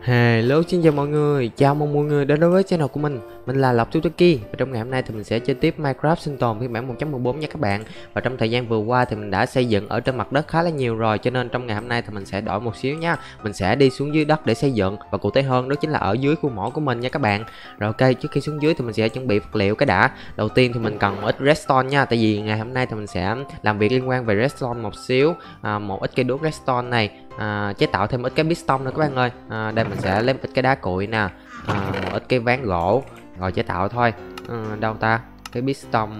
Hello, xin chào mọi người, chào mừng mọi người đến với channel của mình là Lộc Tutuki. Và trong ngày hôm nay thì mình sẽ chơi tiếp Minecraft sinh tồn phiên bản 1.14 nha các bạn. Và trong thời gian vừa qua thì mình đã xây dựng ở trên mặt đất khá là nhiều rồi, cho nên trong ngày hôm nay thì mình sẽ đổi một xíu nha. Mình sẽ đi xuống dưới đất để xây dựng, và cụ thể hơn đó chính là ở dưới khu mỏ của mình nha các bạn. Rồi ok, trước khi xuống dưới thì mình sẽ chuẩn bị vật liệu cái đã. Đầu tiên thì mình cần một ít redstone nha, tại vì ngày hôm nay thì mình sẽ làm việc liên quan về redstone một xíu. Một ít cây đuốc redstone này, chế tạo thêm ít cái piston nữa các bạn ơi. Đây mình sẽ lấy một ít cái đá cuội nè, một ít cái ván gỗ rồi chế tạo thôi. Đâu ta, cái piston.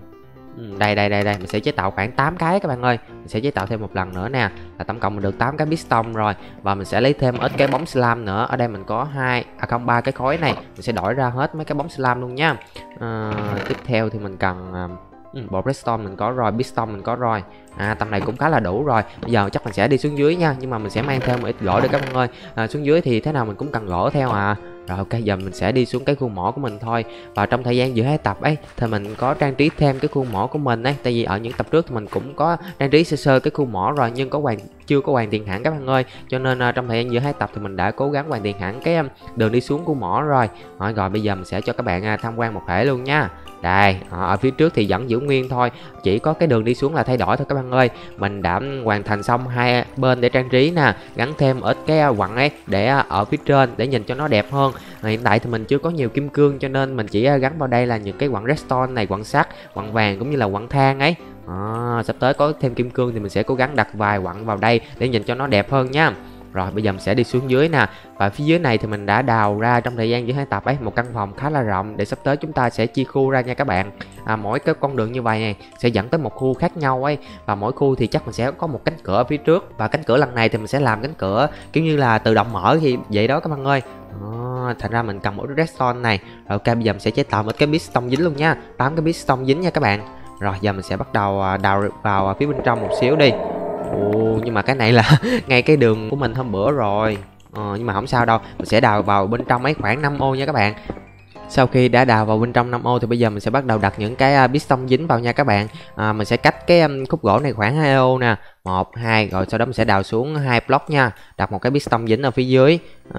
Đây mình sẽ chế tạo khoảng 8 cái các bạn ơi. Mình sẽ chế tạo thêm một lần nữa nè, là tổng cộng mình được 8 cái piston rồi. Và mình sẽ lấy thêm ít cái bóng slime nữa. Ở đây mình có ba cái khối này, mình sẽ đổi ra hết mấy cái bóng slime luôn nha. Tiếp theo thì mình cần bộ redstone mình có rồi, piston mình có rồi. Tầm này cũng khá là đủ rồi. Bây giờ chắc mình sẽ đi xuống dưới nha, nhưng mà mình sẽ mang theo một ít gỗ để các bạn ơi. Xuống dưới thì thế nào mình cũng cần gỗ theo à. Rồi ok, giờ mình sẽ đi xuống cái khu mỏ của mình thôi. Và trong thời gian giữa hai tập ấy thì mình có trang trí thêm cái khu mỏ của mình ấy, tại vì ở những tập trước thì mình cũng có trang trí sơ sơ cái khu mỏ rồi, nhưng chưa có hoàn thiện hẳn các bạn ơi. Cho nên trong thời gian giữa hai tập thì mình đã cố gắng hoàn thiện hẳn cái đường đi xuống khu mỏ rồi. Rồi bây giờ mình sẽ cho các bạn tham quan một thể luôn nha. Đây, ở phía trước thì vẫn giữ nguyên thôi, chỉ có cái đường đi xuống là thay đổi thôi các bạn ơi. Mình đã hoàn thành xong hai bên để trang trí nè, gắn thêm ít cái quặng ấy để ở phía trên để nhìn cho nó đẹp hơn. Hiện tại thì mình chưa có nhiều kim cương, cho nên mình chỉ gắn vào đây là những cái quặng redstone này, quặng sắt, quặng vàng cũng như là quặng than ấy. Sắp tới có thêm kim cương thì mình sẽ cố gắng đặt vài quặng vào đây để nhìn cho nó đẹp hơn nha. Rồi bây giờ mình sẽ đi xuống dưới nè. Và phía dưới này thì mình đã đào ra trong thời gian giữa hai tập ấy một căn phòng khá là rộng, để sắp tới chúng ta sẽ chia khu ra nha các bạn. Mỗi cái con đường như vậy này sẽ dẫn tới một khu khác nhau ấy, và mỗi khu thì chắc mình sẽ có một cánh cửa ở phía trước. Và cánh cửa lần này thì mình sẽ làm cánh cửa kiểu như là tự động mở thì vậy đó các bạn ơi. Thành ra mình cầm một redstone này. Rồi ok, bây giờ mình sẽ chế tạo một cái piston dính luôn nha, 8 cái piston dính nha các bạn. Rồi giờ mình sẽ bắt đầu đào vào phía bên trong một xíu đi. Nhưng mà cái này là ngay cái đường của mình hôm bữa rồi. Nhưng mà không sao đâu, mình sẽ đào vào bên trong ấy khoảng 5 ô nha các bạn. Sau khi đã đào vào bên trong 5 ô thì bây giờ mình sẽ bắt đầu đặt những cái piston dính vào nha các bạn. Mình sẽ cách cái khúc gỗ này khoảng 2 ô nè, 1, 2, rồi sau đó mình sẽ đào xuống 2 block nha, đặt một cái piston dính ở phía dưới,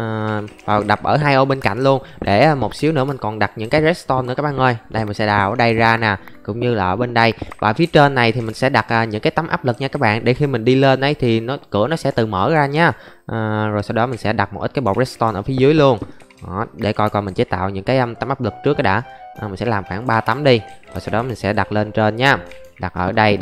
và đập ở 2 ô bên cạnh luôn, để một xíu nữa mình còn đặt những cái redstone nữa các bạn ơi. Đây mình sẽ đào ở đây ra nè, cũng như là ở bên đây. Và phía trên này thì mình sẽ đặt những cái tấm áp lực nha các bạn, để khi mình đi lên ấy thì cửa nó sẽ tự mở ra nha. Rồi sau đó mình sẽ đặt một ít cái bộ redstone ở phía dưới luôn. Để coi mình chế tạo những cái tấm áp lực trước cái đã. Mình sẽ làm khoảng 3 tấm đi, rồi sau đó mình sẽ đặt lên trên nha, đặt ở đây.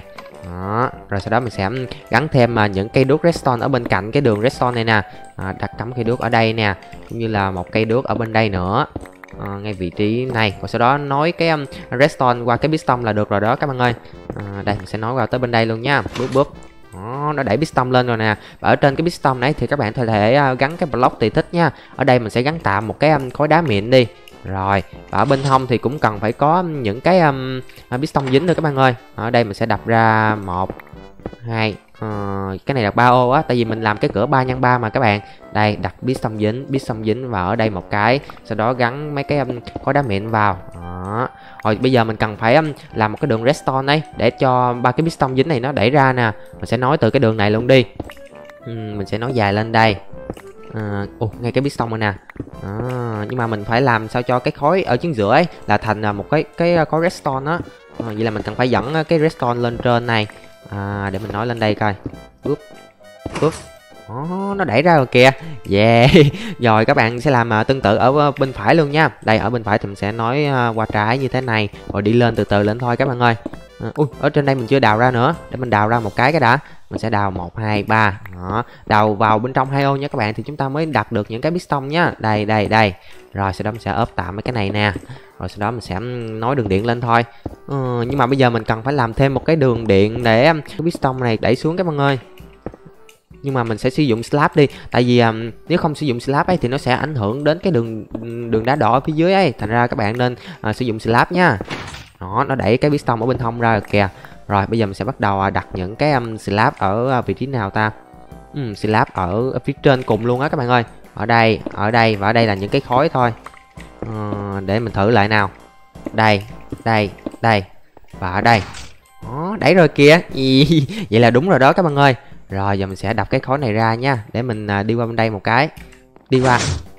Rồi sau đó mình sẽ gắn thêm những cây đuốc redstone ở bên cạnh cái đường redstone này nè. Đặt cắm cây đuốc ở đây nè, cũng như là một cây đuốc ở bên đây nữa, ngay vị trí này. Và sau đó nối cái redstone qua cái piston là được rồi đó các bạn ơi. Đây mình sẽ nối vào tới bên đây luôn nha, búp. Nó đẩy piston lên rồi nè. Và ở trên cái piston này thì các bạn có thể gắn cái block tùy thích nha. Ở đây mình sẽ gắn tạm một cái khối đá mịn đi. Rồi, và ở bên hông thì cũng cần phải có những cái piston dính nữa các bạn ơi. Ở đây mình sẽ đập ra 1, 2, cái này là 3 ô á, tại vì mình làm cái cửa 3x3 mà các bạn. Đây, đặt piston dính vào ở đây một cái, sau đó gắn mấy cái khối đá mịn vào. Rồi bây giờ mình cần phải làm một cái đường redstone ấy, để cho ba cái piston dính này nó đẩy ra nè. Mình sẽ nối từ cái đường này luôn đi. Mình sẽ nối dài lên đây. Ngay cái piston rồi nè. Nhưng mà mình phải làm sao cho cái khối ở chính giữa ấy là thành một cái khối redstone á. Vậy là mình cần phải dẫn cái redstone lên trên này. Để mình nói lên đây coi. Búp. Nó đẩy ra rồi kìa. Yeah. Rồi các bạn sẽ làm tương tự ở bên phải luôn nha. Đây, ở bên phải thì mình sẽ nói qua trái như thế này, rồi đi lên từ từ lên thôi các bạn ơi. Ở trên đây mình chưa đào ra nữa, để mình đào ra một cái đã. Mình sẽ đào 1, 2, 3. Đào vào bên trong 2 ô nha các bạn, thì chúng ta mới đặt được những cái piston nhá. Đây. Rồi sau đó mình sẽ ốp tạm mấy cái này nè. Rồi sau đó mình sẽ nối đường điện lên thôi. Nhưng mà bây giờ mình cần phải làm thêm một cái đường điện để cái piston này đẩy xuống các bạn ơi. Nhưng mà mình sẽ sử dụng slab đi, tại vì nếu không sử dụng slab ấy thì nó sẽ ảnh hưởng đến cái đường đá đỏ ở phía dưới ấy. Thành ra các bạn nên sử dụng slab nha. Nó đẩy cái piston ở bên hông ra rồi kìa. Rồi bây giờ mình sẽ bắt đầu đặt những cái slab ở vị trí nào ta. Slab ở phía trên cùng luôn á các bạn ơi. Ở đây và ở đây là những cái khối thôi. Để mình thử lại nào. Đây và ở đây. Đẩy rồi kìa. Vậy là đúng rồi đó các bạn ơi. Rồi giờ mình sẽ đập cái khối này ra nha, để mình đi qua bên đây một cái. đi qua.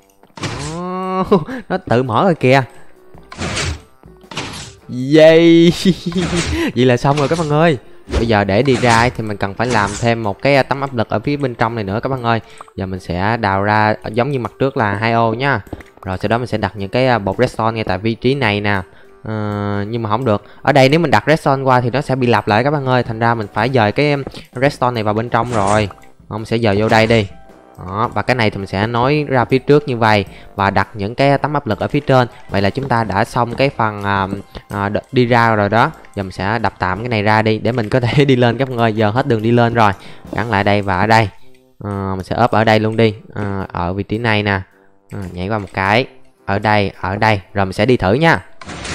Nó tự mở rồi kìa. Yay. Vậy là xong rồi các bạn ơi. Bây giờ để đi ra thì mình cần phải làm thêm một cái tấm áp lực ở phía bên trong này nữa các bạn ơi. Giờ mình sẽ đào ra giống như mặt trước là 2 ô nhá. Rồi sau đó mình sẽ đặt những cái bột redstone ngay tại vị trí này nè. Nhưng mà không được. Ở đây nếu mình đặt redstone qua thì nó sẽ bị lặp lại các bạn ơi. Thành ra mình phải dời cái redstone này vào bên trong rồi. Mình sẽ dời vô đây đi. Đó, và cái này thì mình sẽ nối ra phía trước như vậy và đặt những cái tấm áp lực ở phía trên. Vậy là chúng ta đã xong cái phần đi ra rồi đó. Giờ mình sẽ đập tạm cái này ra đi để mình có thể đi lên các bạn ơi. Giờ hết đường đi lên rồi. Gắn lại đây và ở đây. Mình sẽ ốp ở đây luôn đi. Ở vị trí này nè. Nhảy qua một cái. Ở đây. Rồi mình sẽ đi thử nha.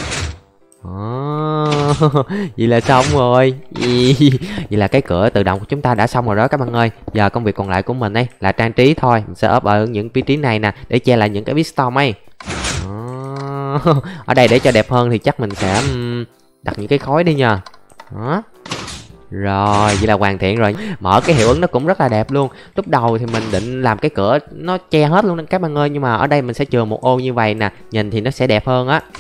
Vậy là xong rồi. Vậy là cái cửa tự động của chúng ta đã xong rồi đó các bạn ơi. Giờ công việc còn lại của mình ấy là trang trí thôi. Mình sẽ ốp ở những vị trí này nè để che lại những cái piston ấy. Ở đây để cho đẹp hơn thì chắc mình sẽ đặt những cái khói đi nha. Đó. Rồi, vậy là hoàn thiện rồi. Mở cái hiệu ứng nó cũng rất là đẹp luôn. Lúc đầu thì mình định làm cái cửa nó che hết luôn các bạn ơi. Nhưng mà ở đây mình sẽ chừa một ô như vậy nè. Nhìn thì nó sẽ đẹp hơn á.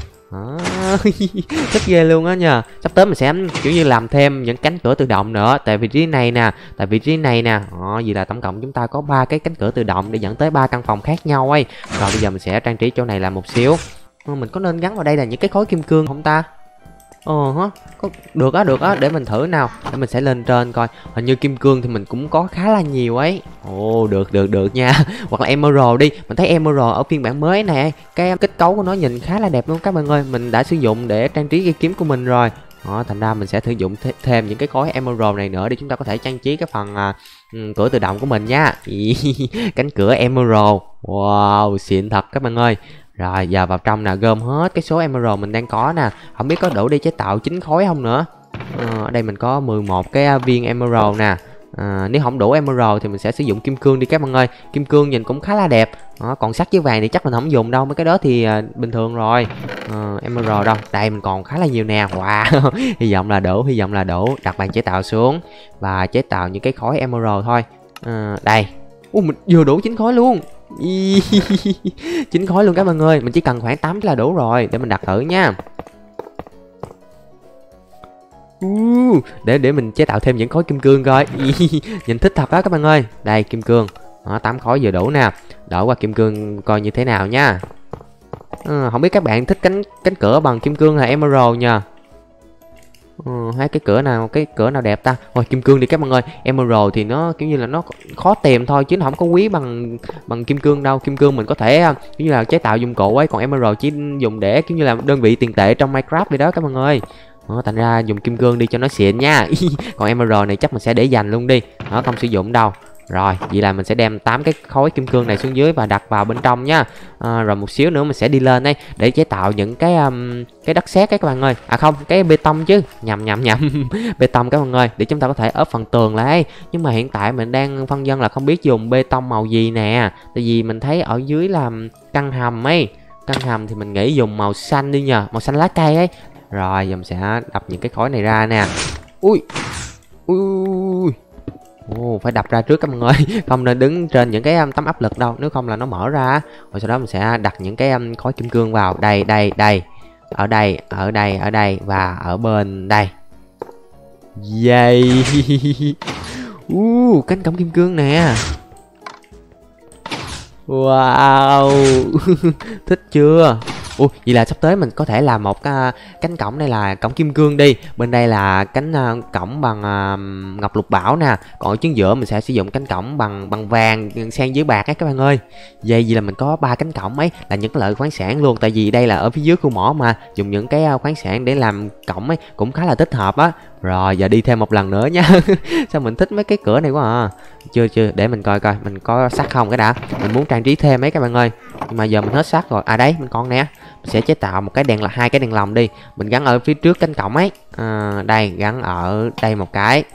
Rất ghê luôn á nha. Sắp tới mình sẽ kiểu như làm thêm những cánh cửa tự động nữa tại vị trí này nè, vậy là tổng cộng chúng ta có 3 cái cánh cửa tự động để dẫn tới 3 căn phòng khác nhau ấy. Rồi bây giờ mình sẽ trang trí chỗ này là một xíu. Mình có nên gắn vào đây là những cái khối kim cương không ta? Có được á, để mình thử nào. Để mình sẽ lên trên coi. Hình như kim cương thì mình cũng có khá là nhiều ấy. Được nha. Hoặc là emerald đi. Mình thấy emerald ở phiên bản mới này, cái kết cấu của nó nhìn khá là đẹp luôn các bạn ơi. Mình đã sử dụng để trang trí cây kiếm của mình rồi. Thành ra mình sẽ sử dụng thêm những cái khối emerald này nữa để chúng ta có thể trang trí cái phần cửa tự động của mình nha. Cánh cửa emerald. Wow, xịn thật các bạn ơi. Rồi giờ vào trong nè, gom hết cái số emerald mình đang có nè. Không biết có đủ để chế tạo 9 khối không nữa. Ở đây mình có 11 cái viên emerald nè. Nếu không đủ emerald thì mình sẽ sử dụng kim cương đi các bạn ơi. Kim cương nhìn cũng khá là đẹp. Còn sắt với vàng thì chắc mình không dùng đâu. Mấy cái đó thì bình thường rồi. Emerald đâu? Đây mình còn khá là nhiều nè. Wow. Hy vọng là đủ. Đặt bàn chế tạo xuống và chế tạo những cái khối emerald thôi. Đây. Mình vừa đủ 9 khối luôn. 9 khối luôn các bạn ơi. Mình chỉ cần khoảng 8 là đủ rồi. Để mình đặt thử nha. Để mình chế tạo thêm những khối kim cương coi. Nhìn thích thật đó các bạn ơi. Đây kim cương. 8 khối vừa đủ nè. Đổi qua kim cương coi như thế nào nha. Không biết các bạn thích cánh cửa bằng kim cương hay emerald nha. Hai cái cửa nào đẹp ta? Thôi kim cương đi các bạn ơi. Emerald thì nó kiểu như là nó khó tìm thôi chứ nó không có quý bằng kim cương đâu. Kim cương mình có thể kiểu như là chế tạo dụng cụ ấy, còn emerald chỉ dùng để kiểu như là đơn vị tiền tệ trong Minecraft vậy đó các bạn ơi. Thành ra dùng kim cương đi cho nó xịn nha. Còn emerald này chắc mình sẽ để dành luôn đi. Không sử dụng đâu. Rồi, vậy là mình sẽ đem 8 cái khối kim cương này xuống dưới và đặt vào bên trong nha. Rồi một xíu nữa mình sẽ đi lên đây để chế tạo những cái đất sét các bạn ơi. Không, cái bê tông chứ. Nhầm. Bê tông các bạn ơi, để chúng ta có thể ốp phần tường lại. Nhưng mà hiện tại mình đang phân vân là không biết dùng bê tông màu gì nè. Tại vì mình thấy ở dưới là căn hầm ấy. Căn hầm thì mình nghĩ dùng màu xanh đi nhờ, màu xanh lá cây ấy. Rồi, giờ mình sẽ đập những cái khối này ra nè. Ui. Phải đập ra trước các bạn ơi. Không nên đứng trên những cái tấm áp lực đâu, nếu không là nó mở ra. Rồi sau đó mình sẽ đặt những cái khối kim cương vào. Đây. Ở đây và ở bên đây. Yay. Cánh cổng kim cương nè. Wow. Thích chưa? Vậy là sắp tới mình có thể làm một cánh cổng đây là cổng kim cương đi. Bên đây là cánh cổng bằng ngọc lục bảo nè. Còn ở chính giữa mình sẽ sử dụng cánh cổng bằng vàng xen với bạc ấy các bạn ơi. Vậy là mình có 3 cánh cổng ấy là những cái lợi khoáng sản luôn. Tại vì đây là ở phía dưới khu mỏ mà. Dùng những cái khoáng sản để làm cổng ấy cũng khá là thích hợp á. Rồi giờ đi thêm một lần nữa nha. Sao mình thích mấy cái cửa này quá à. Chưa để mình coi mình có sắt không cái đã. Mình muốn trang trí thêm mấy các bạn ơi. Nhưng mà giờ mình hết sắt rồi. Đấy mình còn nè. Mình sẽ chế tạo một cái đèn là 2 cái đèn lồng đi. Mình gắn ở phía trước cánh cổng ấy. Đây gắn ở đây một cái.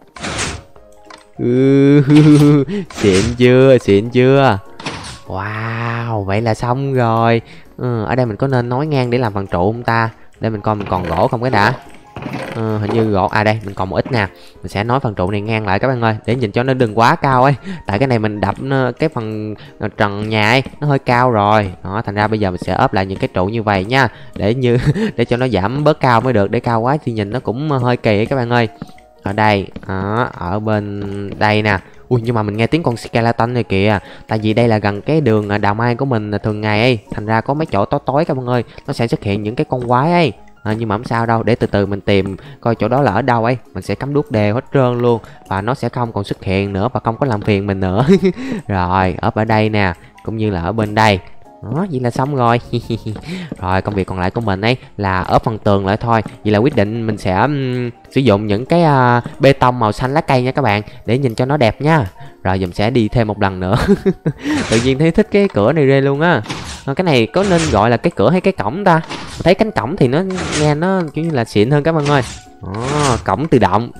Xịn chưa? Wow, vậy là xong rồi. Ở đây mình có nên nối ngang để làm phần trụ không ta? Để mình coi mình còn gỗ không cái đã. Hình như gỗ đây mình còn một ít nè. Mình sẽ nối phần trụ này ngang lại các bạn ơi, để nhìn cho nó đừng quá cao ấy, tại cái này mình đập cái phần trần nhà ấy nó hơi cao rồi đó, thành ra bây giờ mình sẽ ốp lại những cái trụ như vậy nha, để để cho nó giảm bớt cao mới được, để cao quá thì nhìn nó cũng hơi kỳ ấy các bạn ơi. Ở đây đó, ở bên đây nè. Ui, nhưng mà mình nghe tiếng con skeleton này kìa, tại vì đây là gần cái đường đào mai của mình thường ngày ấy, thành ra có mấy chỗ tối tối các bạn ơi, nó sẽ xuất hiện những cái con quái ấy. Nhưng mà không sao đâu, để từ từ mình tìm coi chỗ đó là ở đâu ấy, mình sẽ cắm đuốc đều hết trơn luôn, và nó sẽ không còn xuất hiện nữa và không có làm phiền mình nữa. Rồi ốp ở đây nè, cũng như là ở bên đây đó, vậy là xong rồi. Rồi công việc còn lại của mình ấy là ốp phần tường lại thôi. Vậy là quyết định mình sẽ sử dụng những cái bê tông màu xanh lá cây nha các bạn, để nhìn cho nó đẹp nha. Rồi mình sẽ đi thêm một lần nữa. Tự nhiên thấy thích cái cửa này ghê luôn á. Cái này có nên gọi là cái cửa hay cái cổng ta? Thấy cánh cổng thì nó nghe nó kiểu như là xịn hơn các bạn ơi. Cổng tự động.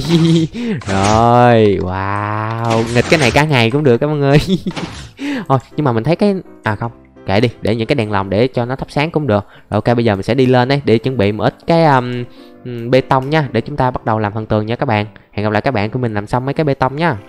Rồi wow, nghịch cái này cả ngày cũng được các bạn ơi. Thôi nhưng mà mình thấy cái không, kệ đi, để những cái đèn lồng để cho nó thắp sáng cũng được. Rồi ok, bây giờ mình sẽ đi lên đấy để chuẩn bị một ít cái bê tông nha, để chúng ta bắt đầu làm phần tường nha các bạn. Hẹn gặp lại các bạn khi mình làm xong mấy cái bê tông nha.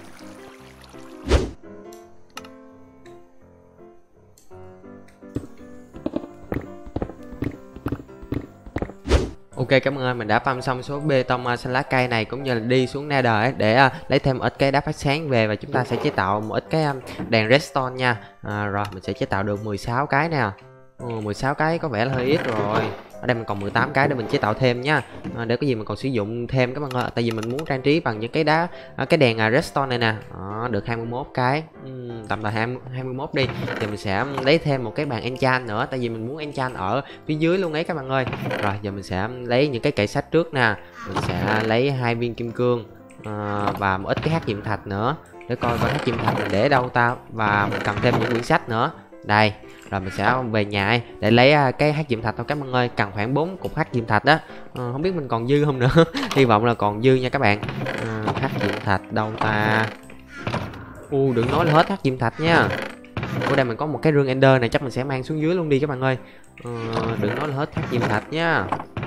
Ok cảm ơn, mình đã farm xong số bê tông xanh lá cây này, cũng như là đi xuống Nether ấy, để lấy thêm một ít cái đá phát sáng về, và chúng ta sẽ chế tạo một ít cái đèn redstone nha. Rồi mình sẽ chế tạo được 16 cái nè. 16 cái có vẻ là hơi ít rồi. Ở đây mình còn 18 cái để mình chế tạo thêm nha. Để có gì mình còn sử dụng thêm các bạn ơi, tại vì mình muốn trang trí bằng những cái đá cái đèn redstone này nè. Được 21 cái, tầm là 21 đi, thì mình sẽ lấy thêm một cái bàn enchant nữa, tại vì mình muốn enchant ở phía dưới luôn ấy các bạn ơi. Rồi giờ mình sẽ lấy những cái kệ sách trước nè, mình sẽ lấy 2 viên kim cương và một ít cái hắc diệm thạch nữa, để coi hắc diệm thạch mình để đâu ta, và mình cần thêm những quyển sách nữa đây. Rồi mình sẽ về nhà ấy, để lấy cái hắc diệm thạch thôi các bạn ơi, cần khoảng 4 cục hắc diệm thạch đó. Không biết mình còn dư không nữa. Hy vọng là còn dư nha các bạn. Hắc diệm thạch đâu ta? Đừng nói là hết hắc diệm thạch nha. Ở đây mình có một cái rương ender này, chắc mình sẽ mang xuống dưới luôn đi các bạn ơi. Đừng nói là hết hắc diệm thạch nha.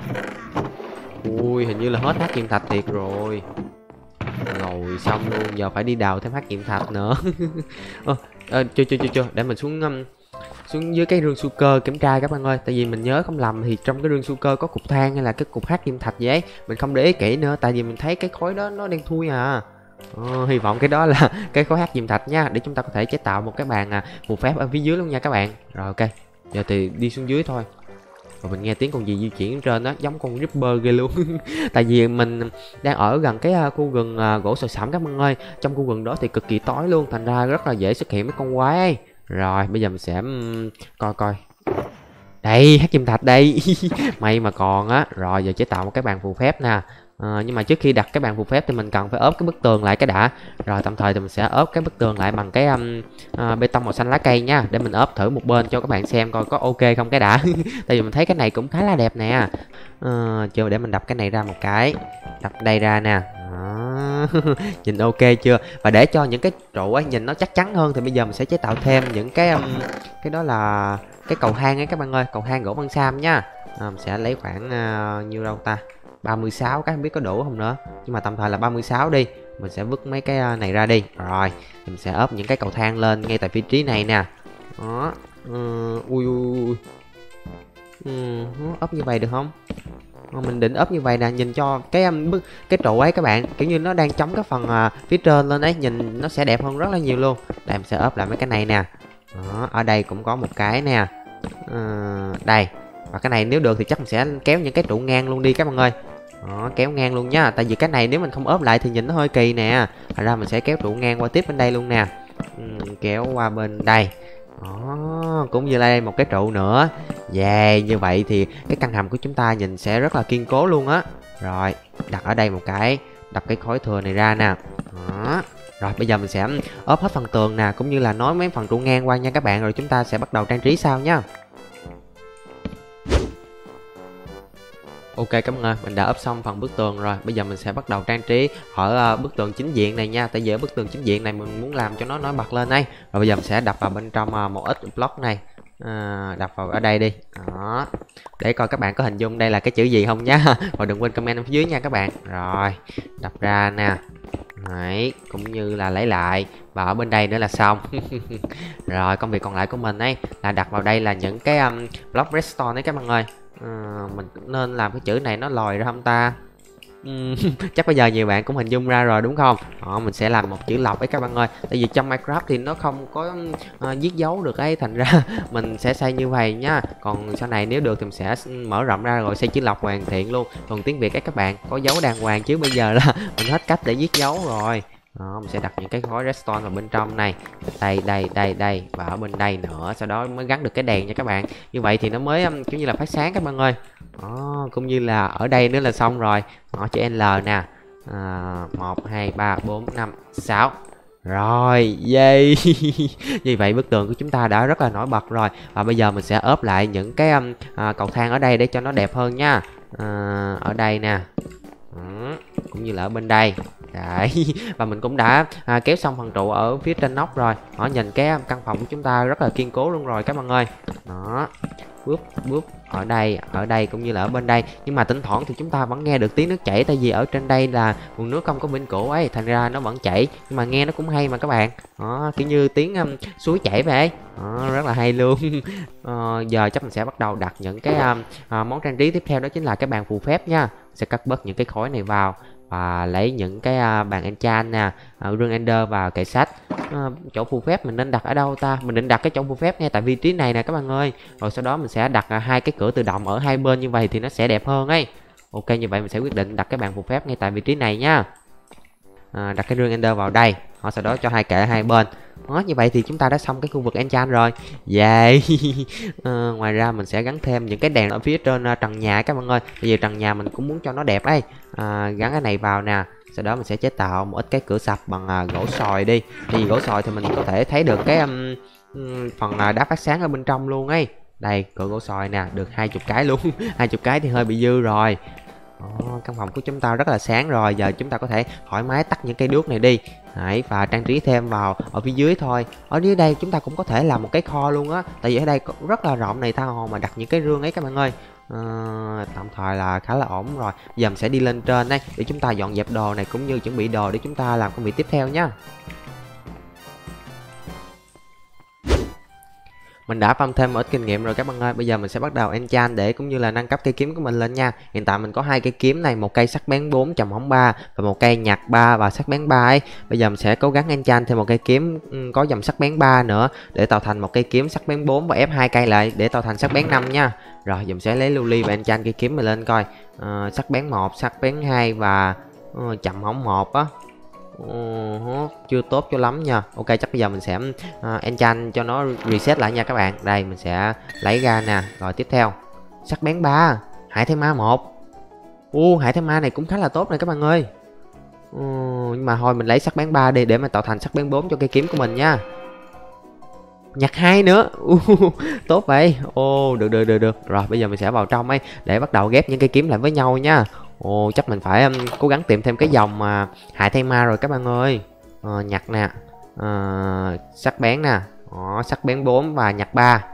Hình như là hết hắc diệm thạch thiệt rồi. Rồi xong luôn, giờ phải đi đào thêm hắc diệm thạch nữa. Chưa, để mình xuống dưới cái rương sugar kiểm tra các bạn ơi, tại vì mình nhớ không lầm thì trong cái rương sugar có cục than hay là cái cục hắc diệm thạch vậy ấy. Mình không để ý kỹ nữa, tại vì mình thấy cái khối đó nó đen thui à. Hy vọng cái đó là cái khối hắc diệm thạch nha, để chúng ta có thể chế tạo một cái bàn phù phép ở phía dưới luôn nha các bạn. Rồi ok, giờ thì đi xuống dưới thôi. Rồi mình nghe tiếng con gì di chuyển ở trên đó, giống con Ripper ghê luôn. Tại vì mình đang ở gần cái khu rừng gỗ sồi sẩm các bạn ơi. Trong khu rừng đó thì cực kỳ tối luôn, thành ra rất là dễ xuất hiện mấy con quái ấy. Rồi bây giờ mình sẽ coi đây, hắc diệm thạch đây. May mà còn á. Rồi giờ chế tạo một cái bàn phù phép nè. Nhưng mà trước khi đặt cái bàn phù phép thì mình cần phải ốp cái bức tường lại cái đã. Rồi tạm thời thì mình sẽ ốp cái bức tường lại bằng cái bê tông màu xanh lá cây nha, để mình ốp thử một bên cho các bạn xem coi có ok không cái đã. Tại vì mình thấy cái này cũng khá là đẹp nè. Chưa, để mình đập cái này ra một cái, đập đây ra nè. Nhìn ok chưa? Và để cho những cái trụ ấy nhìn nó chắc chắn hơn thì bây giờ mình sẽ chế tạo thêm những cái đó là cái cầu thang ấy các bạn ơi, cầu thang gỗ băng sam nha. Mình sẽ lấy khoảng nhiêu đâu ta, 36 cái, không biết có đủ không nữa, nhưng mà tạm thời là 36 đi. Mình sẽ vứt mấy cái này ra đi. Rồi mình sẽ ốp những cái cầu thang lên ngay tại vị trí này nè. Đó. Ốp như vậy được không? Mình định ốp như vậy nè, nhìn cho cái trụ ấy các bạn, kiểu như nó đang chống cái phần phía trên lên ấy, nhìn nó sẽ đẹp hơn rất là nhiều luôn. Đây mình sẽ ốp lại mấy cái này nè. Đó, ở đây cũng có một cái nè. Đây, và cái này nếu được thì chắc mình sẽ kéo những cái trụ ngang luôn đi các bạn ơi. Đó, kéo ngang luôn nha, tại vì cái này nếu mình không ốp lại thì nhìn nó hơi kỳ nè. Thành ra mình sẽ kéo trụ ngang qua tiếp bên đây luôn nè. Kéo qua bên đây. Đó, cũng như đây một cái trụ nữa. Như vậy thì cái căn hầm của chúng ta nhìn sẽ rất là kiên cố luôn á. Rồi đặt ở đây một cái, đặt cái khối thừa này ra nè. Đó. Rồi bây giờ mình sẽ ốp hết phần tường nè, cũng như là nối mấy phần trụ ngang qua nha các bạn, rồi chúng ta sẽ bắt đầu trang trí sau nha. Ok cảm ơn, mình đã ốp xong phần bức tường rồi. Bây giờ mình sẽ bắt đầu trang trí ở bức tường chính diện này nha. Tại vì ở bức tường chính diện này mình muốn làm cho nó nổi bật lên đây. Rồi bây giờ mình sẽ đập vào bên trong một ít block này. Đặt vào ở đây đi đó, để coi các bạn có hình dung đây là cái chữ gì không nhá. Và đừng quên comment ở phía dưới nha các bạn. Rồi đập ra nè. Đấy, cũng như là lấy lại và ở bên đây nữa là xong. Rồi công việc còn lại của mình ấy là đặt vào đây là những cái block redstone đấy các bạn ơi. Mình nên làm cái chữ này nó lòi ra không ta? Chắc bây giờ nhiều bạn cũng hình dung ra rồi đúng không? Mình sẽ làm một chữ lọc ấy các bạn ơi. Tại vì trong Minecraft thì nó không có viết dấu được ấy, thành ra mình sẽ xây như vậy nhá. Còn sau này nếu được thì mình sẽ mở rộng ra rồi xây chữ lọc hoàn thiện luôn. Còn tiếng Việt ấy các bạn có dấu đàng hoàng, chứ bây giờ là mình hết cách để viết dấu rồi. Mình sẽ đặt những cái khối redstone vào bên trong này, đây và ở bên đây nữa, sau đó mới gắn được cái đèn nha các bạn. Như vậy thì nó mới kiểu như là phát sáng các bạn ơi. Cũng như là ở đây nữa là xong rồi. Chữ L nè, 1 2 3 4 5 6. Rồi, yay. Như vậy bức tường của chúng ta đã rất là nổi bật rồi. Và bây giờ mình sẽ ốp lại những cái cầu thang ở đây để cho nó đẹp hơn nha. Ở đây nè, cũng như là ở bên đây. Đấy. Và mình cũng đã kéo xong phần trụ ở phía trên nóc rồi. Nhìn cái căn phòng của chúng ta rất là kiên cố luôn rồi các bạn ơi. Đó, bước ở đây cũng như là ở bên đây. Nhưng mà thỉnh thoảng thì chúng ta vẫn nghe được tiếng nước chảy, tại vì ở trên đây là nguồn nước không có vĩnh cửu ấy, thành ra nó vẫn chảy, nhưng mà nghe nó cũng hay mà các bạn. Kiểu như tiếng suối chảy vậy. Rất là hay luôn. Giờ chắc mình sẽ bắt đầu đặt những cái món trang trí tiếp theo, đó chính là cái bàn phù phép nha. Sẽ cắt bớt những cái khối này vào và lấy những cái bàn enchant nè, rương ender và kệ sách. Chỗ phù phép mình nên đặt ở đâu ta? Mình định đặt cái chỗ phù phép ngay tại vị trí này nè các bạn ơi. Rồi sau đó mình sẽ đặt hai cái cửa tự động ở hai bên, như vậy thì nó sẽ đẹp hơn ấy. Ok, như vậy mình sẽ quyết định đặt cái bàn phù phép ngay tại vị trí này nha. Đặt cái rương ender vào đây, sau đó cho hai kệ hai bên. Như vậy thì chúng ta đã xong cái khu vực enchant rồi. Yay. Ngoài ra mình sẽ gắn thêm những cái đèn ở phía trên trần nhà các bạn ơi. Bây giờ trần nhà mình cũng muốn cho nó đẹp ấy. Gắn cái này vào nè. Sau đó mình sẽ chế tạo một ít cái cửa sập bằng gỗ sồi đi. Thì gỗ sồi thì mình có thể thấy được cái phần đá phát sáng ở bên trong luôn ấy. Đây, cửa gỗ sồi nè, được 20 cái luôn. 20 cái thì hơi bị dư rồi. Căn phòng của chúng ta rất là sáng rồi. Giờ chúng ta có thể thoải mái tắt những cây đuốc này đi. Và trang trí thêm vào ở phía dưới thôi. Ở dưới đây chúng ta cũng có thể làm một cái kho luôn á. Tại vì ở đây rất là rộng này, tha hồ mà đặt những cái rương ấy các bạn ơi. Tạm thời là khá là ổn rồi. Giờ mình sẽ đi lên trên đây để chúng ta dọn dẹp đồ này, cũng như chuẩn bị đồ để chúng ta làm công việc tiếp theo nhá. Mình đã farm thêm một ít kinh nghiệm rồi các bạn ơi. Bây giờ mình sẽ bắt đầu enchant để cũng như là nâng cấp cây kiếm của mình lên nha. Hiện tại mình có hai cây kiếm này, một cây sắc bén 4 trầm hỏng 3 và một cây nhặt 3 và sắc bén 3 ấy. Bây giờ mình sẽ cố gắng enchant thêm một cây kiếm có dòng sắc bén 3 nữa để tạo thành một cây kiếm sắc bén 4 và ép hai cây lại để tạo thành sắc bén 5 nha. Rồi giờ mình sẽ lấy lưu ly và enchant cây kiếm mình lên coi. Sắc bén 1, sắc bén 2 và chậm hỏng 1 á. Chưa tốt cho lắm nha. Ok, chắc bây giờ mình sẽ enchant cho nó reset lại nha các bạn. Đây mình sẽ lấy ra nè. Rồi tiếp theo sắc bén 3, hải thêm ma 1. Hải thêm ma này cũng khá là tốt này các bạn ơi. Nhưng mà thôi mình lấy sắc bén 3 đi để mà tạo thành sắc bén 4 cho cây kiếm của mình nha. Nhặt 2 nữa. Tốt vậy. Được. Rồi bây giờ mình sẽ vào trong ấy để bắt đầu ghép những cây kiếm lại với nhau nha. Chắc mình phải cố gắng tìm thêm cái dòng hại thay ma rồi các bạn ơi. Nhặt nè, sắc bén nè, sắc bén 4 và nhặt 3.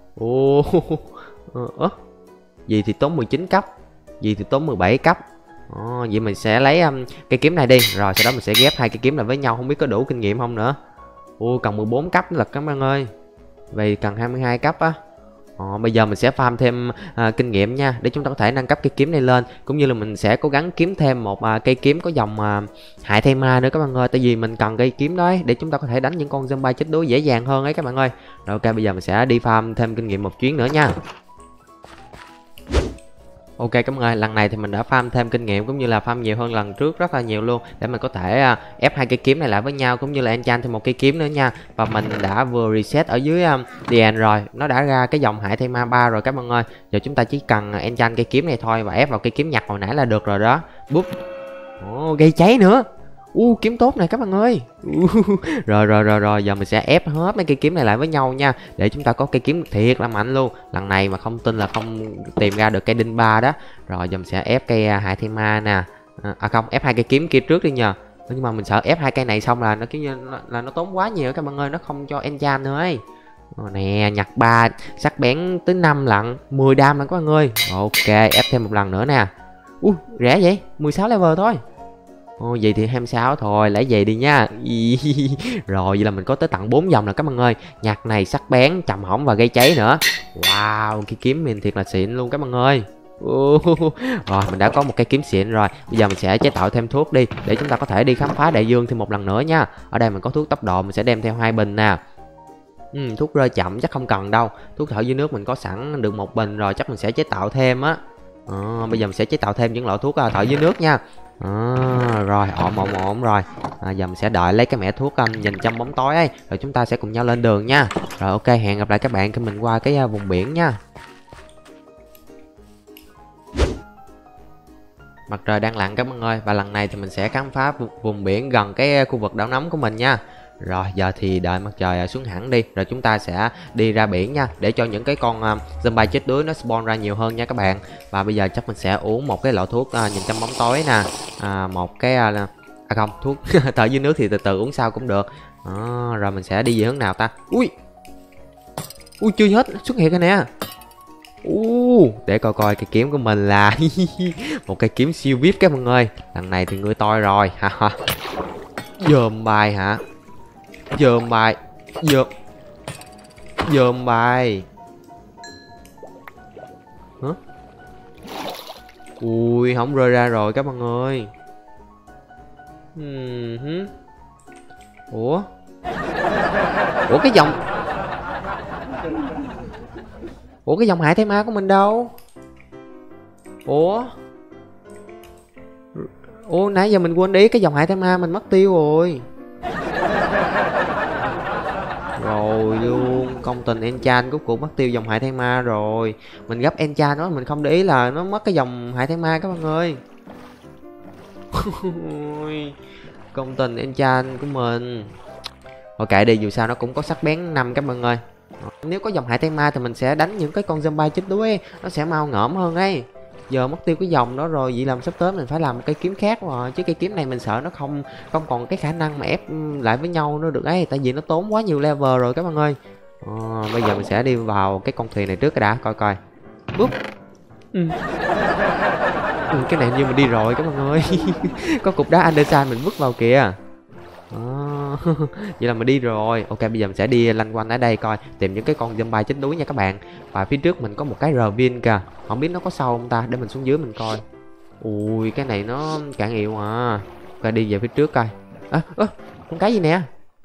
Gì thì tốn 19 cấp, gì thì tốn 17 cấp. Vậy mình sẽ lấy cây kiếm này đi. Rồi sau đó mình sẽ ghép hai cây kiếm lại với nhau. Không biết có đủ kinh nghiệm không nữa. Cần 14 cấp nữa là các bạn ơi. Vậy cần 22 cấp á. Bây giờ mình sẽ farm thêm kinh nghiệm nha, để chúng ta có thể nâng cấp cây kiếm này lên. Cũng như là mình sẽ cố gắng kiếm thêm một cây kiếm có dòng hại thay ma nữa các bạn ơi. Tại vì mình cần cây kiếm đó để chúng ta có thể đánh những con zombie chết đuối dễ dàng hơn ấy các bạn ơi. Rồi ok, bây giờ mình sẽ đi farm thêm kinh nghiệm một chuyến nữa nha. Ok các bạn ơi, lần này thì mình đã farm thêm kinh nghiệm cũng như là farm nhiều hơn lần trước rất là nhiều luôn, để mình có thể ép hai cây kiếm này lại với nhau, cũng như là enchant thêm một cây kiếm nữa nha. Và mình đã vừa reset ở dưới the end rồi, nó đã ra cái dòng hải thay ma 3 rồi các bạn ơi. Giờ chúng ta chỉ cần enchant cây kiếm này thôi và ép vào cây kiếm nhặt hồi nãy là được rồi đó. Búp. Gây cháy nữa. Kiếm tốt này các bạn ơi. Rồi giờ mình sẽ ép hết mấy cây kiếm này lại với nhau nha, để chúng ta có cây kiếm thiệt là mạnh luôn. Lần này mà không tin là không tìm ra được cây đinh 3 đó. Rồi giờ mình sẽ ép cây hại thay ma nè. Không, ép hai cây kiếm kia trước đi nhờ. Nhưng mà mình sợ ép hai cây này xong là nó kiểu như là nó tốn quá nhiều các bạn ơi, nó không cho enchant nữa ấy. Nè, nhặt 3 sắc bén tới 5 lận, 10 đam lận các bạn ơi. Ok, ép thêm một lần nữa nè. Ui, rẻ vậy, 16 level thôi. Vậy thì 26 thôi, lấy về đi nha. Rồi, vậy là mình có tới tận 4 dòng rồi các bạn ơi. Nhặt này sắc bén, trầm hỏng và gây cháy nữa. Wow, cái kiếm mình thiệt là xịn luôn các bạn ơi. Rồi, mình đã có một cây kiếm xịn rồi. Bây giờ mình sẽ chế tạo thêm thuốc đi, để chúng ta có thể đi khám phá đại dương thêm một lần nữa nha. Ở đây mình có thuốc tốc độ, mình sẽ đem theo 2 bình nè. Thuốc rơi chậm chắc không cần đâu. Thuốc thở dưới nước mình có sẵn được 1 bình rồi, chắc mình sẽ chế tạo thêm á. Bây giờ mình sẽ chế tạo thêm những loại thuốc thở dưới nước nha. Rồi ổn rồi. Giờ mình sẽ đợi lấy cái mẻ thuốc nhìn trong bóng tối ấy, rồi chúng ta sẽ cùng nhau lên đường nha. Rồi ok, hẹn gặp lại các bạn khi mình qua cái vùng biển nha. Mặt trời đang lặn các bạn ơi, và lần này thì mình sẽ khám phá vùng biển gần cái khu vực đảo nóng của mình nha. Rồi giờ thì đợi mặt trời xuống hẳn đi, rồi chúng ta sẽ đi ra biển nha, để cho những cái con zombie chết đuối nó spawn ra nhiều hơn nha các bạn. Và bây giờ chắc mình sẽ uống một cái lọ thuốc nhìn trong bóng tối nè. Một cái không, thuốc thở dưới nước thì từ từ uống sau cũng được. Rồi mình sẽ đi về hướng nào ta? Ui, chưa hết xuất hiện rồi nè. Để coi coi cái kiếm của mình là một cây kiếm siêu vip các bạn ơi. Lần này thì ngươi toi rồi. Dòm bài hả? Dòm bài. Dòm bài. Hả? Ui, không rơi ra rồi các bạn ơi. Ủa cái dòng cái dòng hải thế ma của mình đâu? Ủa nãy giờ mình quên đi, cái dòng hải thế ma mình mất tiêu rồi. Rồi luôn, công tình enchant cuối cùng mất tiêu dòng hải thế ma rồi. Mình gấp enchant đó, mình không để ý là nó mất cái dòng hải thế ma các bạn ơi. Công tình enchant của mình. Ok đi, dù sao nó cũng có sắc bén 5 các bạn ơi. Nếu có dòng hải tay ma thì mình sẽ đánh những cái con zombie chết đuối ấy, nó sẽ mau ngỡm hơn ấy. Giờ mất tiêu cái dòng đó rồi, vậy làm sắp tới mình phải làm một cây kiếm khác rồi, chứ cây kiếm này mình sợ nó không còn cái khả năng mà ép lại với nhau nữa được ấy, tại vì nó tốn quá nhiều level rồi các bạn ơi. Bây giờ mình sẽ đi vào cái con thuyền này trước cái đã, coi coi. Búp. Cái này như mình đi rồi các bạn ơi. Có cục đá Anderson mình vứt vào kìa. Vậy là mình đi rồi. Ok, bây giờ mình sẽ đi lanh quanh ở đây coi, tìm những cái con zombie chết đuối nha các bạn. Và phía trước mình có một cái ravine kìa, không biết nó có sâu không ta, để mình xuống dưới mình coi. Ui, cái này nó cạn ịu à. Ok, đi về phía trước coi. Con cái gì nè?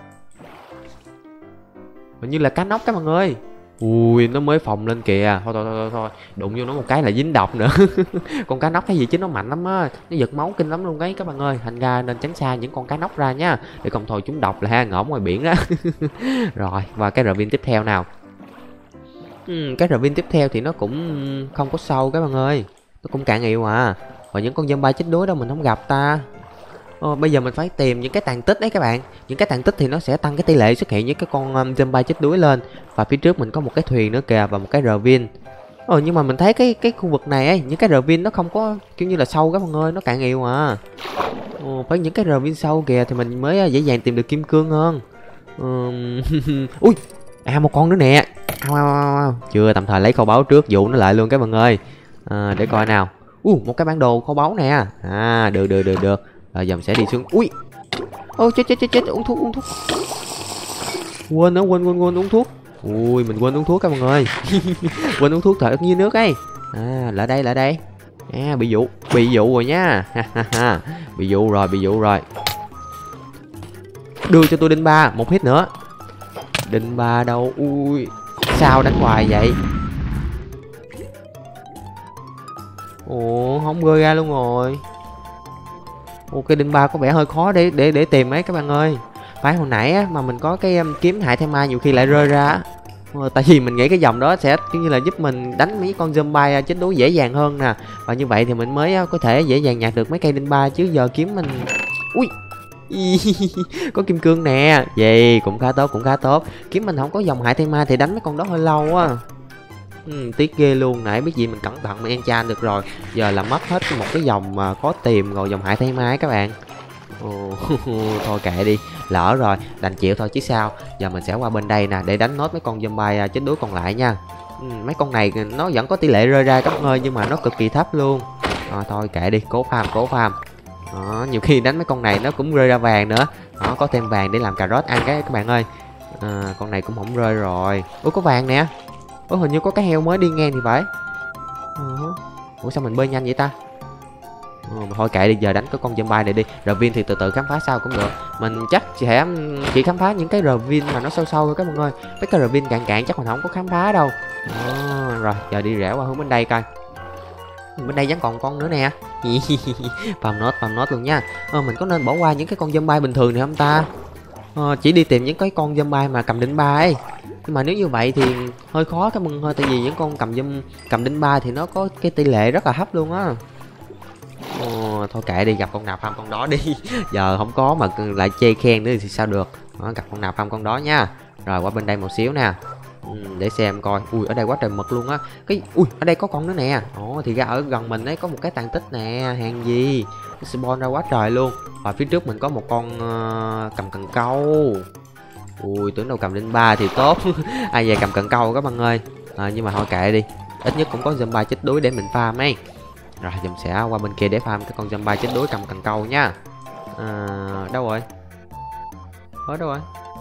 Hình như là cá nóc các bạn ơi. Ui, nó mới phồng lên kìa. Thôi, đụng vô nó một cái là dính độc nữa. Con cá nóc cái gì chứ nó mạnh lắm á, nó giật máu kinh lắm luôn đấy các bạn ơi. Thành ra nên tránh xa những con cá nóc ra nha, để không thôi chúng độc là ha ngõm ngoài biển đó. Rồi, và cái ravine tiếp theo nào. Cái ravine tiếp theo thì nó cũng không có sâu các bạn ơi, nó cũng cạn ịu à. Và những con zombie chết đuối đâu mình không gặp ta. Bây giờ mình phải tìm những cái tàn tích đấy các bạn. Những cái tàn tích thì nó sẽ tăng cái tỷ lệ xuất hiện những cái con zombie chết đuối lên. Và phía trước mình có một cái thuyền nữa kìa, và một cái ravine. Nhưng mà mình thấy cái khu vực này ấy, những cái ravine nó không có kiểu như là sâu các bạn ơi, nó cạn ịu à. Phải những cái ravine sâu kìa thì mình mới dễ dàng tìm được kim cương hơn. Ui, một con nữa nè. Chưa, tạm thời lấy kho báu trước dụ nó lại luôn các bạn ơi. Để coi nào. Một cái bản đồ kho báu nè. Được. Rồi giờ mình sẽ đi xuống. Ui. Chết, uống thuốc. Quên uống thuốc. Ui, mình quên uống thuốc các bạn ơi. Quên uống thuốc thở dưới nước ấy. Lại đây. Bị dụ rồi nha. Bị dụ rồi. Đưa cho tôi đinh 3, một hit nữa. Đinh 3 đâu? Ui, sao đánh hoài vậy? Không rơi ra luôn rồi. Cái đinh 3 có vẻ hơi khó để tìm ấy các bạn ơi. Phải hồi nãy á, mà mình có cái kiếm hại thêm ma nhiều khi lại rơi ra. Tại vì mình nghĩ cái dòng đó sẽ kiểu như là giúp mình đánh mấy con zombie chết đuối dễ dàng hơn nè. Và như vậy thì mình mới có thể dễ dàng nhặt được mấy cây đinh 3, chứ giờ kiếm mình. Ui. Có kim cương nè. Vậy cũng khá tốt. Kiếm mình không có dòng hại thêm ma thì đánh mấy con đó hơi lâu á. Tiếc ghê luôn, nãy biết gì mình cẩn thận mình enchant được rồi. Giờ là mất hết một cái dòng mà có tìm rồi, dòng hại thay ma các bạn. Ồ, thôi kệ đi, lỡ rồi, đành chịu thôi chứ sao. Giờ mình sẽ qua bên đây nè để đánh nốt mấy con zombie chết đuối còn lại nha. Mấy con này nó vẫn có tỷ lệ rơi ra các bạn ơi, nhưng mà nó cực kỳ thấp luôn. Thôi kệ đi, cố farm. Đó, nhiều khi đánh mấy con này nó cũng rơi ra vàng nữa. Đó, có thêm vàng để làm cà rốt ăn các bạn ơi. Con này cũng không rơi rồi. Ủa có vàng nè. Ủa hình như có cái heo mới đi ngang thì phải. Ủa sao mình bơi nhanh vậy ta? Mà thôi kệ đi, giờ đánh cái con zombie này đi. Ravin thì từ từ khám phá sau cũng được. Mình chắc sẽ chỉ khám phá những cái Ravin mà nó sâu sâu thôi các bạn ơi. Mấy cái Ravin cạn cạn chắc mình không có khám phá đâu. Rồi giờ đi rẽ qua hướng bên đây coi. Bên đây vẫn còn con nữa nè. Farm nốt luôn nha. Mình có nên bỏ qua những cái con zombie bình thường này không ta? Chỉ đi tìm những cái con zombie mà cầm đinh ba ấy. Nhưng mà nếu như vậy thì hơi khó các bạn ơi, tại vì những con cầm đinh ba thì nó có cái tỷ lệ rất là thấp luôn á. Thôi kệ đi, gặp con nào farm con đó đi. Giờ không có mà lại chê khen nữa thì sao được. Gặp con nào farm con đó nha. Rồi qua bên đây một xíu nè. Để xem coi. Ui ở đây quá trời mực luôn á. Ui ở đây có con nữa nè. Thì ra ở gần mình ấy có một cái tàn tích nè. Hàng gì nó spawn ra quá trời luôn. Và phía trước mình có một con cầm cần câu. Ui tưởng đâu cầm đinh ba thì tốt. Ai về cầm cần câu các bạn ơi. Nhưng mà thôi kệ đi, ít nhất cũng có zombie chết đuối để mình farm ấy. Rồi mình sẽ qua bên kia để farm cái con zombie chết đuối cầm cần câu nha. Đâu rồi? Ở đâu rồi?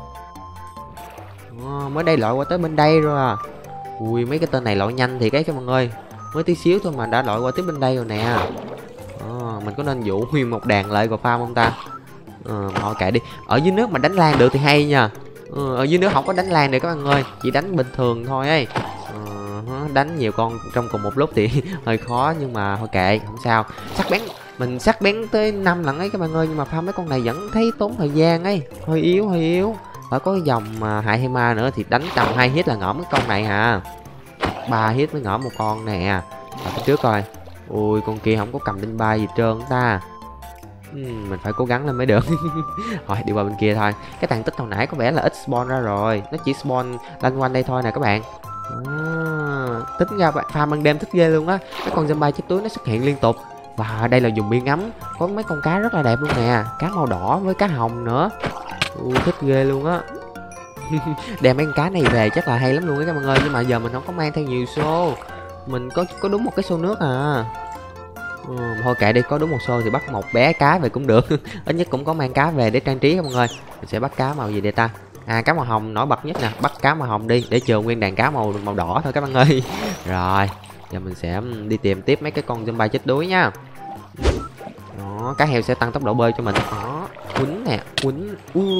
Mới đây lội qua tới bên đây rồi à. Ui mấy cái tên này lội nhanh thì cái các bạn ơi. Mới tí xíu thôi mà đã lội qua tới bên đây rồi nè. Mình có nên dụ nguyên một đàn lại vào farm không ta? Thôi kệ đi. Ở dưới nước mà đánh lan được thì hay nha. Ở dưới nước không có đánh lan được các bạn ơi, chỉ đánh bình thường thôi ấy. Đánh nhiều con trong cùng một lúc thì hơi khó, nhưng mà thôi kệ không sao. Mình sắc bén tới 5 lần ấy các bạn ơi, nhưng mà farm mấy con này vẫn thấy tốn thời gian ấy, hơi yếu. Phải có dòng hại hay ma nữa thì đánh tầm 2 hit là ngõm cái con này hả. 3 hit mới ngõm một con nè. Phía trước coi. Ui con kia không có cầm đinh ba gì trơn ta. Mình phải cố gắng lên mới được. Rồi đi qua bên kia thôi. Cái tàn tích hồi nãy có vẻ là ít spawn ra rồi, nó chỉ spawn lanh quanh đây thôi nè các bạn. Tính ra farm ban đêm thích ghê luôn á. Cái con zombie chết túi nó xuất hiện liên tục. Và đây là vùng biển ấm, có mấy con cá rất là đẹp luôn nè, cá màu đỏ với cá hồng nữa. Thích ghê luôn á. Đem mấy con cá này về chắc là hay lắm luôn á các bạn ơi. Nhưng mà giờ mình không có mang theo nhiều xô. Mình có đúng một cái xô nước à. Thôi kệ đi, có đúng một xô thì bắt một bé cá về cũng được. Ít nhất cũng có mang cá về để trang trí các bạn ơi. Mình sẽ bắt cá màu gì đây ta? Cá màu hồng nổi bật nhất nè, bắt cá màu hồng đi để chừa nguyên đàn cá màu đỏ thôi các bạn ơi. Rồi giờ mình sẽ đi tìm tiếp mấy cái con zombie chết đuối nha. Đó, cá heo sẽ tăng tốc độ bơi cho mình. Đó, quýnh nè, quýnh.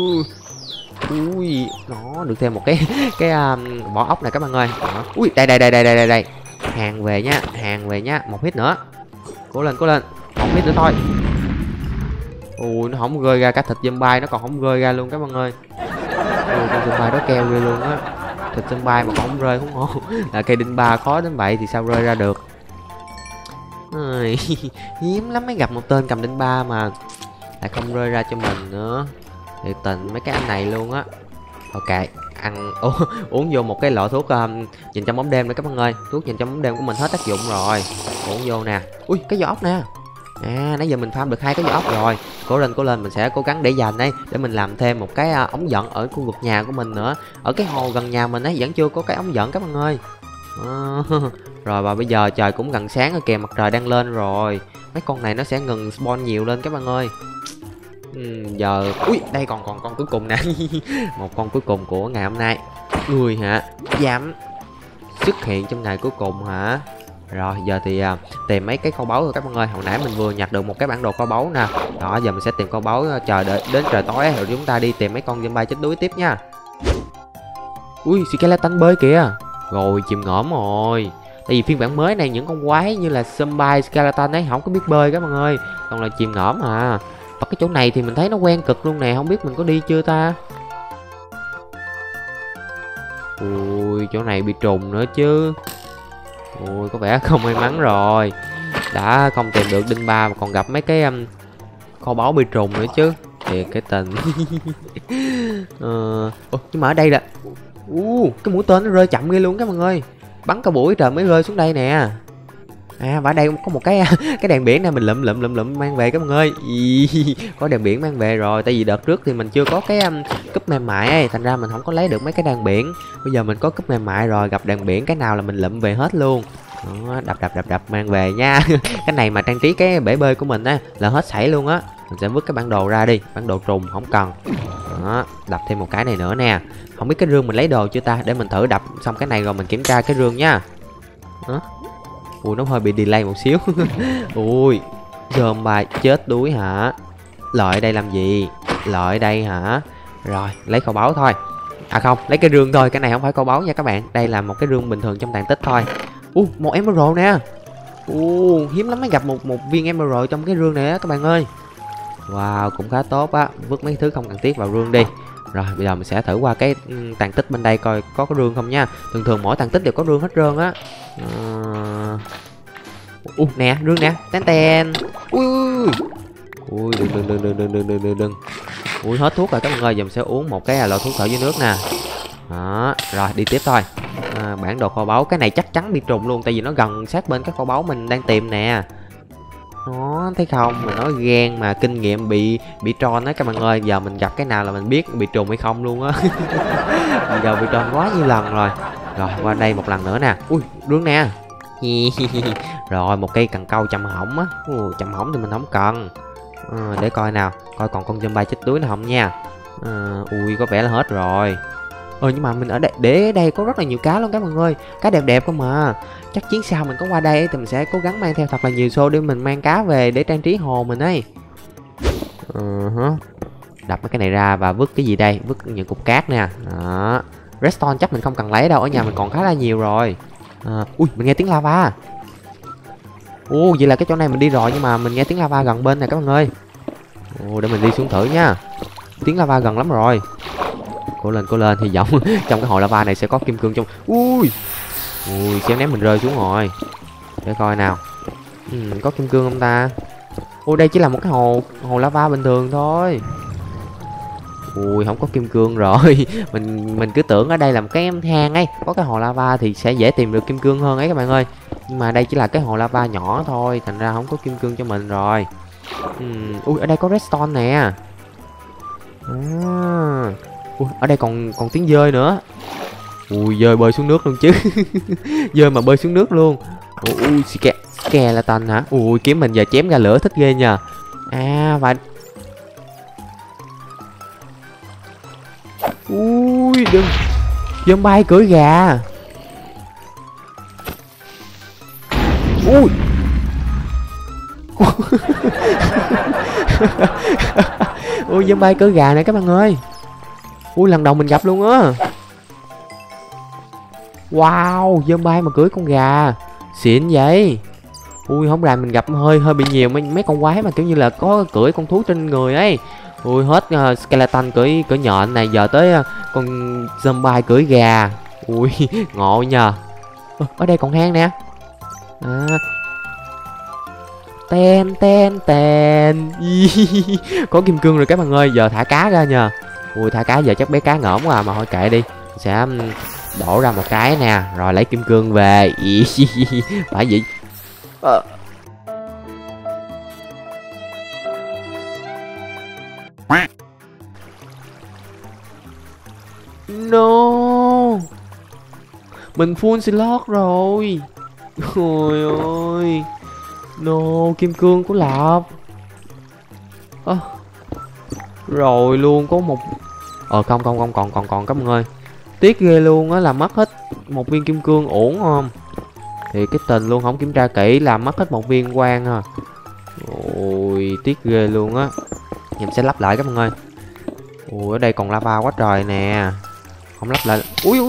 Ui nó được thêm một cái vỏ ốc này các bạn ơi. Đó. Ui đây. Hàng về nha, một hit nữa. Cố lên, một hit nữa thôi. Ui nó không rơi ra cả thịt zombie, nó còn không rơi ra luôn các bạn ơi. Con zombie đó keo ghê luôn á. Thịt zombie mà còn không rơi cũng ngon. Là cây đinh ba khó đến vậy thì sao rơi ra được. Hiếm lắm mới gặp một tên cầm đinh ba mà lại không rơi ra cho mình nữa. Thì tình mấy cái anh này luôn á. Ok ăn uống vô một cái lọ thuốc nhìn trong bóng đêm nữa các bạn ơi. Thuốc nhìn trong bóng đêm của mình hết tác dụng rồi. Uống vô nè. Ui cái vỏ ốc nè. Nãy giờ mình farm được 2 cái vỏ ốc rồi. Cố lên, mình sẽ cố gắng để dành ấy, để mình làm thêm một cái ống dẫn ở khu vực nhà của mình nữa. Ở cái hồ gần nhà mình ấy vẫn chưa có cái ống dẫn các bạn ơi. Rồi và bây giờ trời cũng gần sáng rồi kìa, mặt trời đang lên rồi. Mấy con này nó sẽ ngừng spawn nhiều lên các bạn ơi. Giờ ui đây còn con cuối cùng nè. Một con cuối cùng của ngày hôm nay. Người hả dám xuất hiện trong ngày cuối cùng hả. Rồi giờ thì tìm mấy cái kho báu rồi các bạn ơi. Hồi nãy mình vừa nhặt được một cái bản đồ kho báu nè. Đó giờ mình sẽ tìm kho báu chờ đợi đến trời tối rồi chúng ta đi tìm mấy con zombie chết đuối tiếp nha. Ui skeleton bơi kìa. Rồi chìm ngõm rồi. Tại vì phiên bản mới này những con quái như là zombie skeleton ấy không có biết bơi các bạn ơi, còn là chìm ngõm à. Và cái chỗ này thì mình thấy nó quen cực luôn nè, không biết mình có đi chưa ta. Ui chỗ này bị trùng nữa chứ. Ui có vẻ không may mắn rồi, đã không tìm được đinh ba mà còn gặp mấy cái kho báu bị trùng nữa chứ. Thiệt cái tình. Nhưng mà ở đây là cái mũi tên nó rơi chậm ghê luôn các bạn ơi. Bắn cả buổi trời mới rơi xuống đây nè. À, và ở đây có một cái cái đèn biển này mình lụm mang về các bạn ơi. Có đèn biển mang về rồi, tại vì đợt trước thì mình chưa có cái cúp mềm mại ấy, thành ra mình không có lấy được mấy cái đèn biển. Bây giờ mình có cúp mềm mại rồi, gặp đèn biển cái nào là mình lụm về hết luôn. Đó, đập mang về nha. Cái này mà trang trí cái bể bơi của mình á là hết sảy luôn á. Mình sẽ vứt cái bản đồ ra đi, bản đồ trùng không cần. Đó, đập thêm một cái này nữa nè. Không biết cái rương mình lấy đồ chưa ta, để mình thử đập xong cái này rồi mình kiểm tra cái rương nha. Đó. Ui, nó hơi bị delay một xíu. Ui, zombie chết đuối hả? Lợi đây làm gì? Lợi đây hả? Rồi, lấy kho báu thôi. À không, lấy cái rương thôi, cái này không phải kho báu nha các bạn. Đây là một cái rương bình thường trong tàn tích thôi. Một emerald nè. Hiếm lắm mới gặp một viên emerald trong cái rương này á các bạn ơi. Wow, cũng khá tốt á. Vứt mấy thứ không cần thiết vào rương đi. Rồi, bây giờ mình sẽ thử qua cái tàn tích bên đây coi có cái rương không nha. Thường thường mỗi tàn tích đều có rương hết trơn á. Nè, rương nè. Ten. Ui, đừng. Ui, hết thuốc rồi các bạn ơi. Giờ mình sẽ uống một cái loại thuốc thở dưới nước nè. Đó, rồi đi tiếp thôi. Bản đồ kho báu, cái này chắc chắn bị trùng luôn, tại vì nó gần sát bên cái kho báu mình đang tìm nè. Nó thấy không, mình nói ghen mà kinh nghiệm bị tròn á các bạn ơi. Giờ mình gặp cái nào là mình biết bị trùng hay không luôn á. Giờ bị tròn quá nhiều lần rồi. Rồi qua đây một lần nữa nè. Ui, rương nè. Rồi một cây cần câu chầm hỏng á. Chầm hỏng thì mình không cần. Để coi nào, coi còn con zombie chết đuối nào không nha. Ui, có vẻ là hết rồi. Nhưng mà mình ở đây, để ở đây có rất là nhiều cá luôn các bạn ơi. Cá đẹp đẹp không mà. Chắc chuyến sau mình có qua đây thì mình sẽ cố gắng mang theo thật là nhiều xô để mình mang cá về để trang trí hồ mình ấy. Đập mấy cái này ra và vứt cái gì đây? Vứt những cục cát nè. Đó. Redstone chắc mình không cần lấy đâu, ở nhà mình còn khá là nhiều rồi. Ui, mình nghe tiếng lava. Vậy là cái chỗ này mình đi rồi, nhưng mà mình nghe tiếng lava gần bên này các bạn ơi. Để mình đi xuống thử nha. Tiếng lava gần lắm rồi. Cố lên, hy vọng trong cái hồ lava này sẽ có kim cương trong. Ui, xéo ném mình rơi xuống rồi. Để coi nào. Có kim cương không ta? Đây chỉ là một cái hồ lava bình thường thôi. Không có kim cương rồi. Mình cứ tưởng ở đây là một cái hang ấy, có cái hồ lava thì sẽ dễ tìm được kim cương hơn ấy các bạn ơi. Nhưng mà đây chỉ là cái hồ lava nhỏ thôi, thành ra không có kim cương cho mình rồi. Ở đây có redstone nè. Ở đây còn tiếng dơi nữa. Dơi bơi xuống nước luôn chứ. Dơi mà bơi xuống nước luôn. Skeleton hả? Kiếm mình giờ chém ra lửa thích ghê nhờ. Và đừng. Zombie cưỡi gà. Zombie cưỡi gà này các bạn ơi. Lần đầu mình gặp luôn á. Wow, zombie mà cưỡi con gà. Xịn vậy. Không ràng mình gặp hơi bị nhiều mấy con quái mà kiểu như là có cưỡi con thú trên người ấy. Hết skeleton cưỡi nhện này, giờ tới con zombie cưỡi gà. Ngộ nhờ. Ở đây còn hang nè. Ten. Có kim cương rồi các bạn ơi, giờ thả cá ra nhờ. Thả cá giờ chắc bé cá ngỡm quá mà thôi kệ đi. Sẽ đổ ra một cái nè, rồi lấy kim cương về. Phải vậy. No, mình full slot rồi. Ôi ơi. No, kim cương của Lộc. Rồi luôn, có một. Không còn các bạn ơi. Tiếc ghê luôn á, là mất hết một viên kim cương, ổn không? Thì cái tình luôn, không kiểm tra kỹ làm mất hết một viên quang à. Tiếc ghê luôn á. Mình sẽ lắp lại các bạn ơi. Ở đây còn lava quá trời nè. Không lắp lại.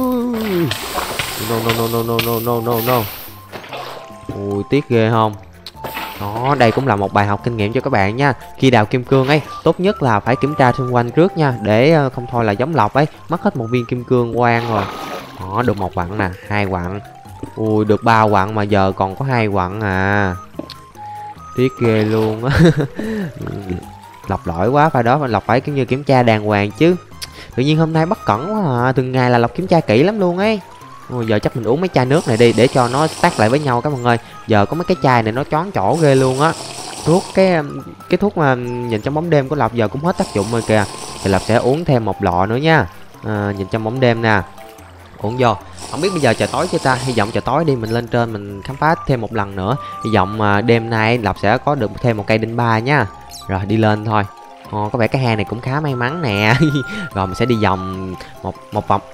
No. Tiếc ghê không? Đó, đây cũng là một bài học kinh nghiệm cho các bạn nha. Khi đào kim cương ấy, tốt nhất là phải kiểm tra xung quanh trước nha, để không thôi là giống Lộc ấy, mất hết một viên kim cương quang rồi. Đó, được một quặng nè, 2 quặng. Được 3 quặng mà giờ còn có 2 quặng à. Tiếc ghê luôn á. Lộc lỗi quá, phải đó, Lộc phải kiểu như kiểm tra đàng hoàng chứ. Tự nhiên hôm nay bất cẩn quá à, từng ngày là Lộc kiểm tra kỹ lắm luôn ấy. Giờ chắc mình uống mấy chai nước này đi để cho nó stack lại với nhau các bạn ơi. Giờ có mấy cái chai này nó choáng chỗ ghê luôn á. Thuốc cái thuốc mà nhìn trong bóng đêm của Lộc giờ cũng hết tác dụng rồi kìa. Thì Lộc sẽ uống thêm một lọ nữa nha. Nhìn trong bóng đêm nè. Uống vô. Không biết bây giờ trời tối chưa ta. Hy vọng trời tối đi mình lên trên mình khám phá thêm một lần nữa. Hy vọng đêm nay Lộc sẽ có được thêm một cây đinh ba nha. Rồi đi lên thôi. Có vẻ cái hang này cũng khá may mắn nè. Rồi mình sẽ đi vòng một vòng.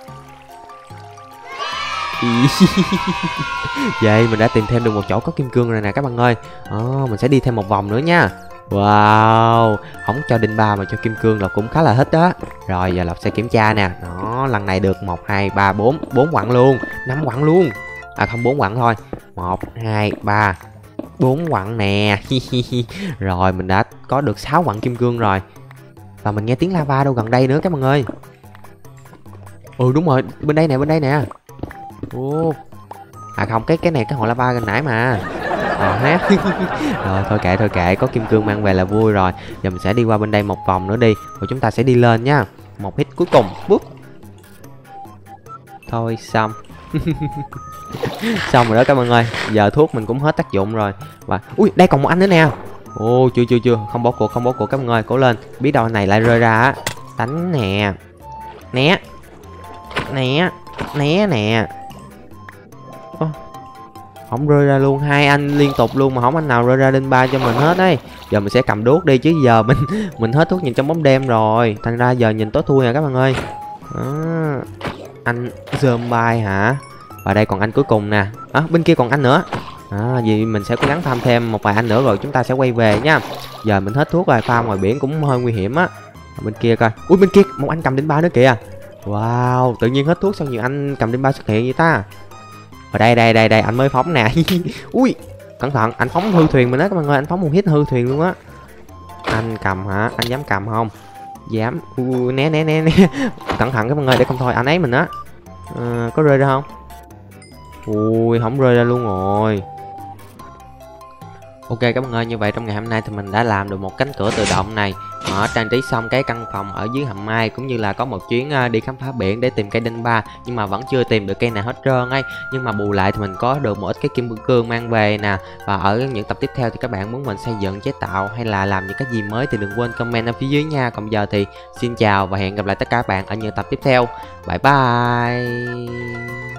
Vậy mình đã tìm thêm được một chỗ có kim cương rồi nè các bạn ơi. Mình sẽ đi thêm một vòng nữa nha. Wow, không cho đinh ba mà cho kim cương Lộc cũng khá là thích đó. Rồi giờ Lộc sẽ kiểm tra nè. Đó, lần này được 1 2 3 4 quặng luôn, 5 quặng luôn. À không, 4 quặng thôi. 1 2 3 4 quặng nè. Rồi mình đã có được 6 quặng kim cương rồi. Và mình nghe tiếng lava đâu gần đây nữa các bạn ơi. Đúng rồi, bên đây nè. À không, cái này cái hồ lava gần nãy mà. Rồi thôi kệ, có kim cương mang về là vui rồi. Giờ mình sẽ đi qua bên đây một vòng nữa đi, rồi chúng ta sẽ đi lên nha. Một hit cuối cùng. Búp. Thôi xong. Xong rồi đó các bạn ơi. Giờ thuốc mình cũng hết tác dụng rồi. Và ui, đây còn một anh nữa nè. Chưa, không bỏ cuộc các bạn ơi, cố lên. Biết đâu anh này lại rơi ra á. Đánh nè. Né. Không rơi ra luôn, 2 anh liên tục luôn mà không anh nào rơi ra đinh ba cho mình hết đấy. Giờ mình sẽ cầm đuốc đi chứ giờ mình hết thuốc nhìn trong bóng đêm rồi, thành ra giờ nhìn tối thui nè các bạn ơi. Anh zombie hả? Và đây còn anh cuối cùng nè. Bên kia còn anh nữa. Vì mình sẽ cố gắng farm thêm một vài anh nữa rồi chúng ta sẽ quay về nha. Giờ mình hết thuốc rồi, farm ngoài biển cũng hơi nguy hiểm á. Bên kia coi, ui bên kia một anh cầm đinh ba nữa kìa. Wow, tự nhiên hết thuốc sao nhiều anh cầm đinh ba xuất hiện vậy ta? Ở đây anh mới phóng nè. Ui, cẩn thận, anh phóng hư thuyền mình đó các bạn ơi, anh phóng một hit hư thuyền luôn á. Anh cầm hả? Anh dám cầm không? Dám. Né. Cẩn thận các bạn ơi, để không thôi anh ấy mình á. Có rơi ra không? Ui, không rơi ra luôn rồi. Ok các bạn ơi, như vậy trong ngày hôm nay thì mình đã làm được một cánh cửa tự động này, trang trí xong cái căn phòng ở dưới hầm mai, cũng như là có một chuyến đi khám phá biển để tìm cây đinh ba, nhưng mà vẫn chưa tìm được cây nào hết trơn ấy. Nhưng mà bù lại thì mình có được một ít cái kim cương mang về nè. Và ở những tập tiếp theo thì các bạn muốn mình xây dựng, chế tạo hay là làm những cái gì mới thì đừng quên comment ở phía dưới nha. Còn giờ thì xin chào và hẹn gặp lại tất cả các bạn ở những tập tiếp theo. Bye bye.